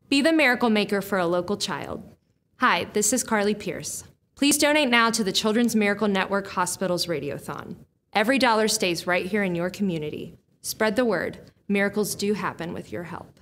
Be the miracle maker for a local child. Hi, this is Carly Pearce. Please donate now to the Children's Miracle Network Hospital's Radiothon. Every dollar stays right here in your community. Spread the word. Miracles do happen with your help.